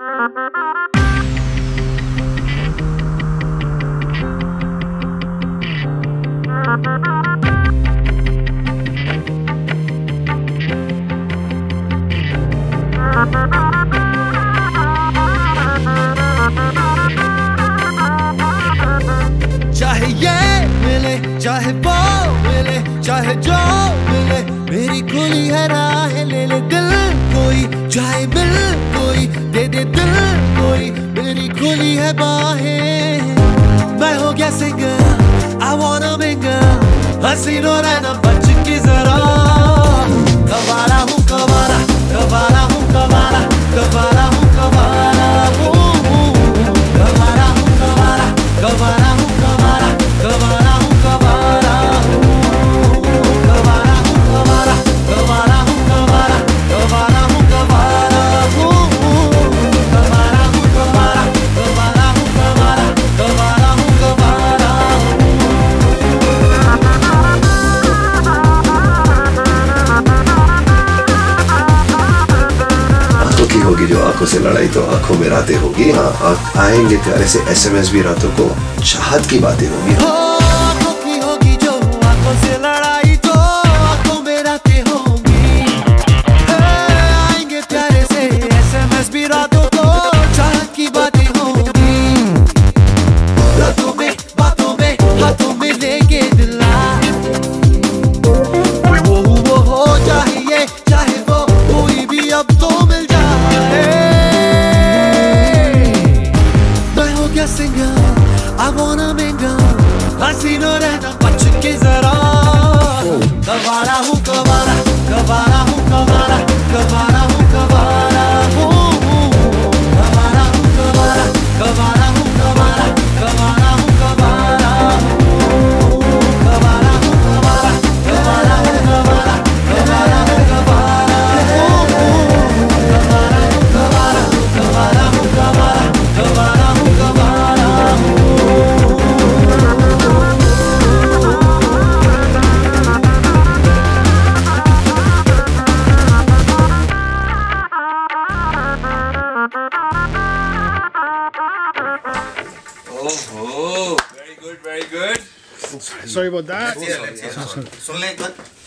चाहे ये मिले चाहे वो मिले चाहे जो मिले मेरी खुली है राह ले ले दिल कोई चाहे मिल कोई दे दे दिल कोई मेरी खुली है बाहें मैं हो गया सिंगर I wanna mingle हसीनो रहना बच की जरा कवारा हूँ कवारा कवारा हूँ कवारा कवारा हूँ कवारा हूँ कवारा हूँ कवारा कवारा हूँ कवारा कवारा हूँ कवारा कवारा हूँ कवारा कवारा हूँ कवारा कवारा हूँ कवारा कवारा हूँ कवारा कवारा हूँ कवारा कवारा हूँ कवारा। आंखों की होगी जो आंखों से लड़ाई तो आंखों में रातें होगी। हाँ आएंगे प्यारे से SMS भी रातों को चाहत की बातें होगी। आंखों की होगी जो आंखों से लड़ाई तो आंखों में रातें होंगी। आएंगे प्यारे से SMS भी रातों को चाहत की बातें होंगी। रातों में बातों में हाथों में लेके दिला वो हो चाहिए चाहे वो कोई भी अब तो मिल जाए। मैं हो गया सिंगर I wanna mingle हसीनो रहना बच के जरा कवारा हूँ कवारा कवारा हूँ कवारा कवारा हूँ कवारा हूँ कवारा हूँ कवारा कवारा हूँ कवारा कवारा हूँ कवारा कवारा हूँ कवारा कवारा हूँ कवारा कवारा हूँ कवारा कवारा हूँ कवारा कवारा हूँ कवारा कवारा हूँ कवारा। Oh, very good, very good. Sorry about that. Let's hear. सुन ले एक बार।